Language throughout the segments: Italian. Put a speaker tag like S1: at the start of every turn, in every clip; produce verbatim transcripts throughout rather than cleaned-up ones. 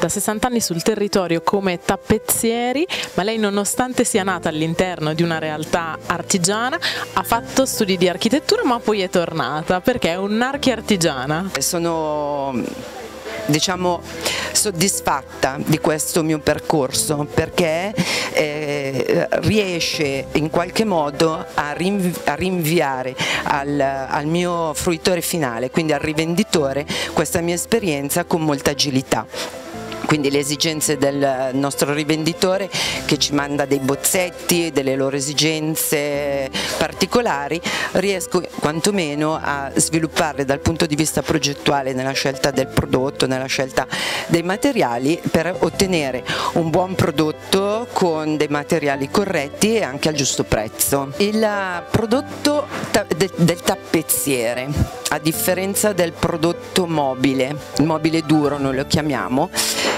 S1: da sessanta anni sul territorio come tappezzieri, ma lei, nonostante sia nata all'interno di una realtà artigiana, ha fatto studi di architettura ma poi è tornata perché è un'archiartigiana.
S2: Sono, diciamo, soddisfatta di questo mio percorso perché eh, riesce in qualche modo a, rinvi a rinviare al, al mio fruitore finale, quindi al rivenditore, questa mia esperienza con molta agilità. Quindi le esigenze del nostro rivenditore, che ci manda dei bozzetti, delle loro esigenze particolari, riesco quantomeno a svilupparle dal punto di vista progettuale nella scelta del prodotto, nella scelta dei materiali, per ottenere un buon prodotto con dei materiali corretti e anche al giusto prezzo. Il prodotto del tappezziere, a differenza del prodotto mobile, il mobile duro noi lo chiamiamo,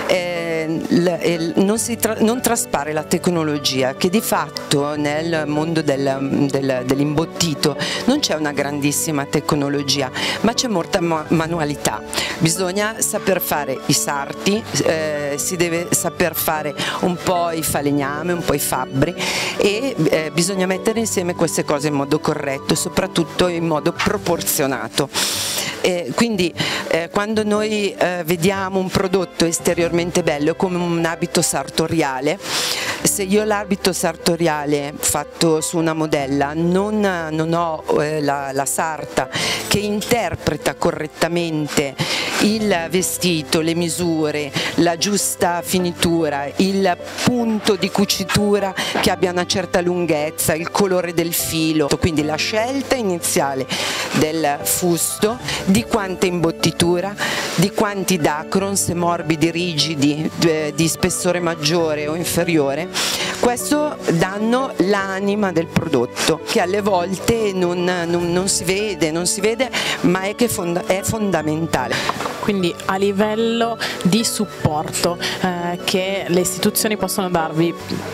S2: Eh, non, si tra, non traspare la tecnologia, che di fatto nel mondo del, del, dell'imbottito non c'è una grandissima tecnologia, ma c'è molta ma manualità. Bisogna saper fare i sarti, eh, si deve saper fare un po' i falegname, un po' i fabbri, e eh, bisogna mettere insieme queste cose in modo corretto, soprattutto in modo proporzionato. Eh, quindi eh, quando noi eh, vediamo un prodotto esteriormente bello come un abito sartoriale, se io l'abito sartoriale fatto su una modella non, non ho eh, la, la sarta che interpreta correttamente il vestito, le misure, la giusta finitura, il punto di cucitura che abbia una certa lunghezza, il colore del filo, quindi la scelta iniziale del fusto, di quanta imbottitura, di quanti dacrons, morbidi, rigidi, di spessore maggiore o inferiore. Questo danno l'anima del prodotto, che alle volte non, non, non si vede, non si vede, ma è, che fonda, è fondamentale.
S1: Quindi a livello di supporto eh, che le istituzioni possono darvi,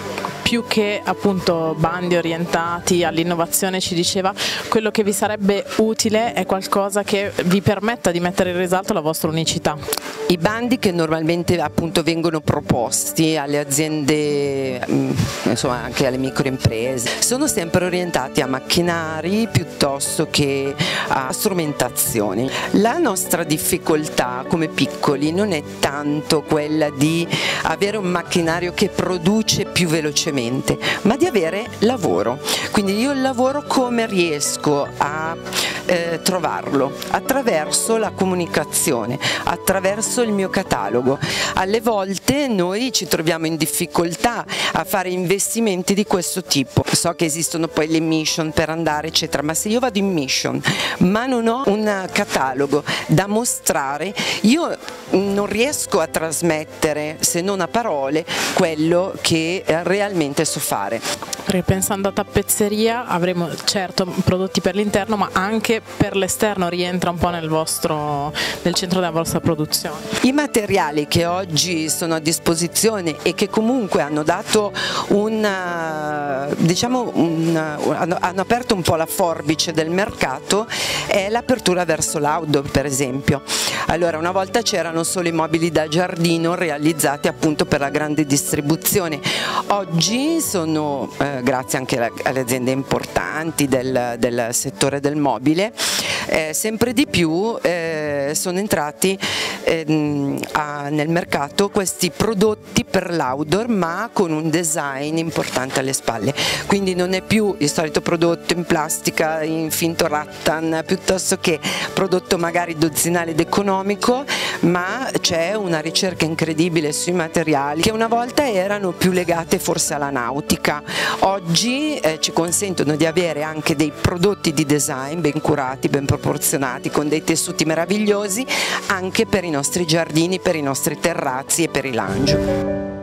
S1: più che appunto bandi orientati all'innovazione, ci diceva, quello che vi sarebbe utile è qualcosa che vi permetta di mettere in risalto la vostra unicità.
S2: I bandi che normalmente appunto vengono proposti alle aziende, insomma anche alle microimprese, sono sempre orientati a macchinari piuttosto che a strumentazioni. La nostra difficoltà come piccoli non è tanto quella di avere un macchinario che produce più velocemente, ma di avere lavoro. Quindi io il lavoro come riesco a eh, trovarlo? Attraverso la comunicazione, attraverso il mio catalogo. Alle volte noi ci troviamo in difficoltà a fare investimenti di questo tipo. So che esistono poi le mission per andare eccetera, ma se io vado in mission ma non ho un catalogo da mostrare, io non riesco a trasmettere, se non a parole, quello che realmente so fare.
S1: Ripensando a tappezzeria, avremo certo prodotti per l'interno, ma anche per l'esterno rientra un po' nel vostro, nel centro della vostra produzione.
S2: I materiali che oggi sono a disposizione e che comunque hanno dato un, diciamo, un, hanno, hanno aperto un po' la forbice del mercato, è l'apertura verso l'outdoor, per esempio. Allora, una volta c'erano solo i mobili da giardino realizzati appunto per la grande distribuzione. Oggi sono, eh, grazie anche alle aziende importanti del, del settore del mobile, eh, sempre di più eh, sono entrati eh, a, nel mercato questi prodotti per l'outdoor, ma con un design importante alle spalle. Quindi non è più il solito prodotto in plastica, in finto rattan, piuttosto che prodotto magari dozzinale ed economico, ma c'è una ricerca incredibile sui materiali che una volta erano più legate forse alla nautica. Oggi eh, ci consentono di avere anche dei prodotti di design ben curati, ben proporzionati, con dei tessuti meravigliosi anche per i nostri giardini, per i nostri terrazzi e per i lounge.